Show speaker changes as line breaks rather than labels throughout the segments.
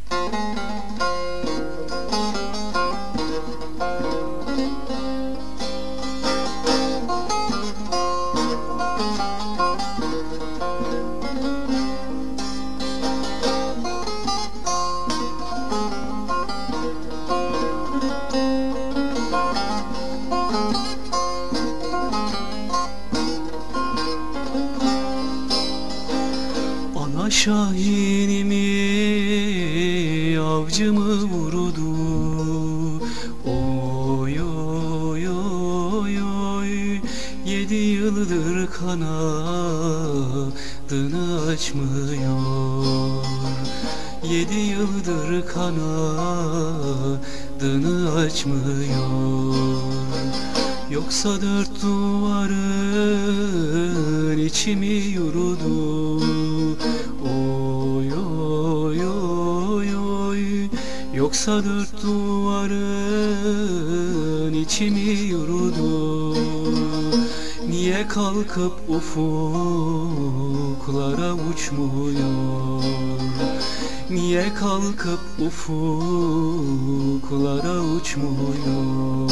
Şahinimi avcımı vurdu. Oy oy oy oy, 7 yıldır kanadını açmıyor. 7 yıldır kanadını açmıyor. Yoksa 4 duvarın içimi yurdu. Oy oy oy oy, yoksa 4 duvarın içimi yurdu. Niye kalkıp ufuklara uçmuyor? Niye kalkıp ufuklara uçmuyor?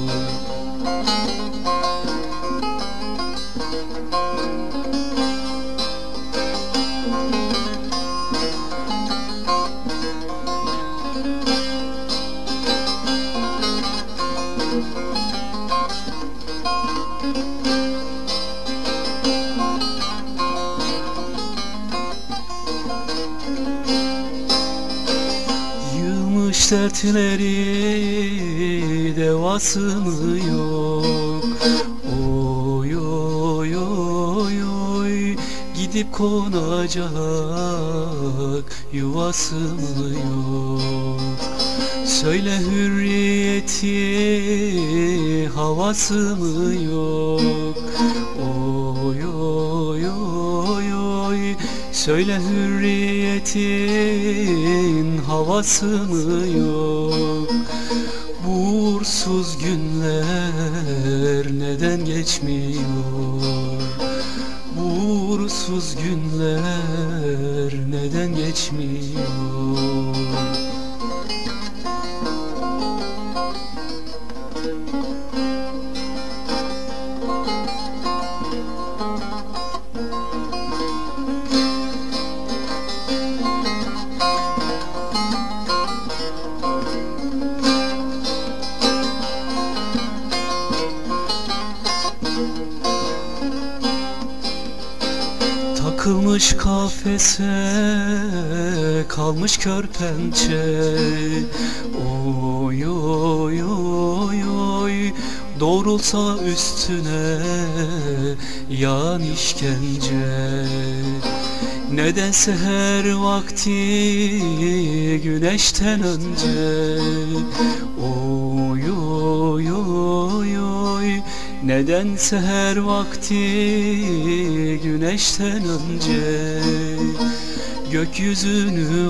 Yılmış dertleri devası mı yok? Oy oy oy oy, gidip konacak yuvası mı yok? Söyle hürriyeti havası mı yok? Oy oy oy oy, söyle hürriyetin havası mı yok? Bu uğursuz günler neden geçmiyor? Bu uğursuz günler neden geçmiyor? Takılmış kafese kalmış kör pençe. Oy oy oy oy, doğrulsa üstüne yağan işkence. Nedense her vakti güneşten önce. Oy oy oy oy, nedense her vakti güneşten önce. Gökyüzünü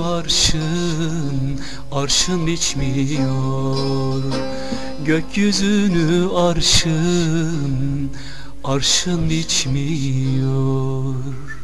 arşın biçmiyor. Gökyüzünü arşın biçmiyor.